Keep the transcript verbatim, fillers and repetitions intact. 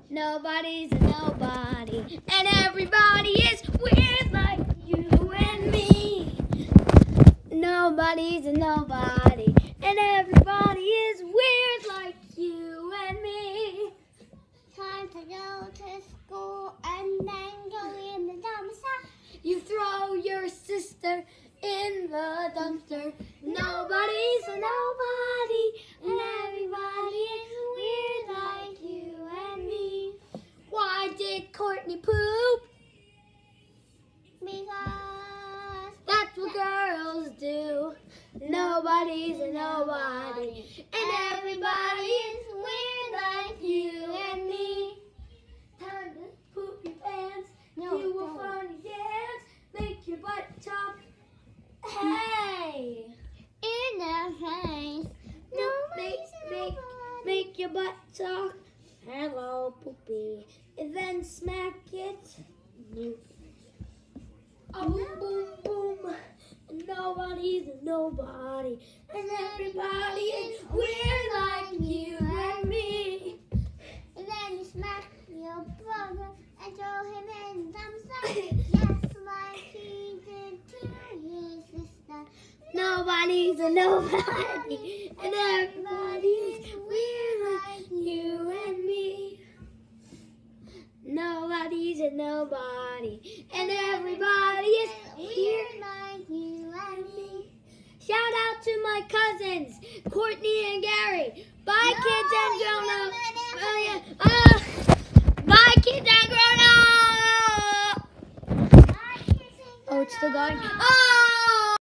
Nobody's a nobody, and everybody is weird like you and me. Nobody's a nobody, and everybody is weird like you and me. Time to go to school and then go in the dumpster. You throw your sister in the dumpster. Nobody's a nobody, and everybody is weird like you and me. Why did Courtney poop? Because That's what girls do. Nobody's a nobody, and everybody is weird like you and me. Time to poop your pants. No, You will don't. funny dance. Make your butt talk. Hey! in the face. Make, Nobody's a make, nobody. make your butt talk. Hello, poopy. And then smack it. Oh, boom, boom, boom. Nobody's a nobody. And everybody is weird like you and me. And then you smack your brother and throw him in the dumpster. Just like he did to his sister. Nobody's a nobody. And everybody is weird like you and me. Nobody's a nobody. And everybody is weird like you and me. Shout out to my cousins, Courtney and Gary. Bye, No, kids and you grown-ups. never Oh, yeah. Uh, bye, kids and grown-ups. I can't say Oh, it's still going? goodnight. Oh!